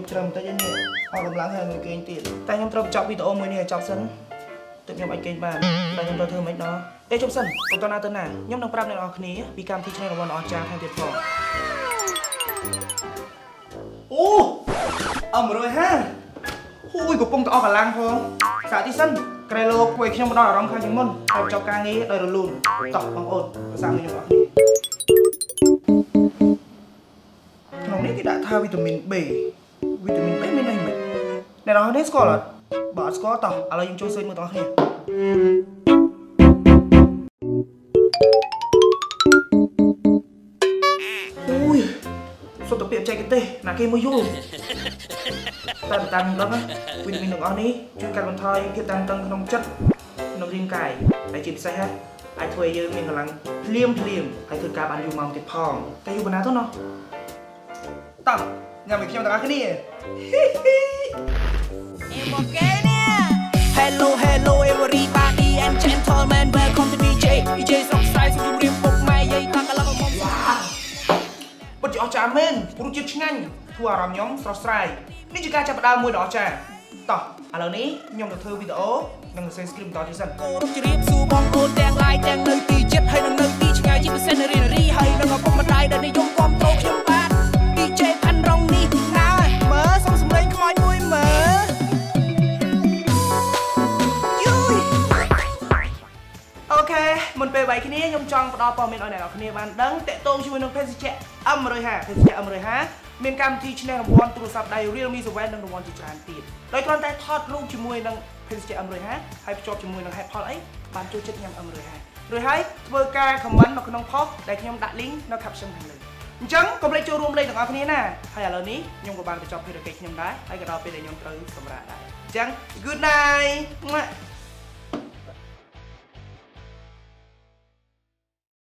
trầm tới như họ làm láng hay người kênh tiền tay nhóm trầm chọc video mới này chọc sân tự nhóm anh kênh bàn tay nhóm tôi thơm mấy nó ê trong sân còn tao na tên nào nhóm đồng prap này ở khní bị cam thi cho nên là bọn cha thay tuyệt vời ô rồi ha ui của bông tao cả lang không xả tí sân cái lô quay khi mà đo là rong khai chứng môn tao cho ca nghĩ đời rồi lùn tỏ bằng ổn sao mình nhóm nó này cái đã tha vitamin B bên này mình này nó hết score là bỏ score tỏ à là dùng cho xây một tỏ này ui số tập tiệm chạy cái tê là cái mới vô tăng đó á vitamin đường on níជួយកាត់បន្ថយភាពតានតឹងក្នុងចិត្តក្នុងរាងកាយហើយជាពិសេសអាចធ្វើឲ្យយើងមានកម្លាំងភ្លាមហើយធ្វើការបានយូរម៉ោងទៀតផងតែយូរប៉ុណ្ណាទៅណោះតោះញ៉ាំឲ្យខ្ញុំទាំងអស់គ្នា Hello everybody and gentlemen welcome to DJ ស្រុកស្រែសូមជម្រាបពុកម៉ែយាយតាកន្លងមកពិតជាអស្ចារ្យមែនព្រោះជាតិឆ្ងាញ់ធ្វើអារម្មណ៍ខ្ញុំស្រស់ស្រាយនេះជាការចាប់ផ្ដើមមួយដ៏អស្ចារ្យតោះឥឡូវនេះខ្ញុំនឹងធ្វើវីដេអូនិងសរសេរ script បន្តទៀតសិនគោរពជម្រាបសួរបងប្អូនទាំងឡាយទាំងនៅទីជិតហើយនិងនៅទីឆ្ងាយជាពិសេសនៅរៀនរីហើយនិងឪពុកម្ដាយដែលនិយមគាំទ្រខ្ញុំបាទ DJ ផាន់រងនេះណាមើលសុំសម្លេងខ្មោចមួយមើលអូខេមុនពេលបាយគ្នាខ្ញុំចង់ផ្ដល់ព័ត៌មានឲ្យអ្នកនរគ្នាបានដឹងតាក់ទងជាមួយនឹងភេសជ្ជៈ M150 ភេសជ្ជៈ M150 មានកម្មវិធីឈ្នះរង្វាន់ទូរស័ព្ទដៃ Realme 7និងរង្វាន់ជាច្រើនទៀតដោយគ្រាន់តែថតរូបជាមួយនឹងភេសជ្ជៈ M150 ហើយភ្ជាប់ជាមួយនឹងហេតុផលអីបានចូលចិត្តញ៉ាំ M150 រួចហើយធ្វើការ comment នៅក្នុង post ដែលខ្ញុំដាក់ link នៅ caption ខាងលើអញ្ចឹងកុំភ្លេចចូលរួមលេងទាំងអស់គ្នាណាហើយឥឡូវនេះខ្ញុំក៏បានបញ្ចប់ភារកិច្ចខ្ញុំដែរហើយក៏ដល់ពេលដែលខ្ញុំត្រូវសម្រាកដែរអញ្ចឹង good night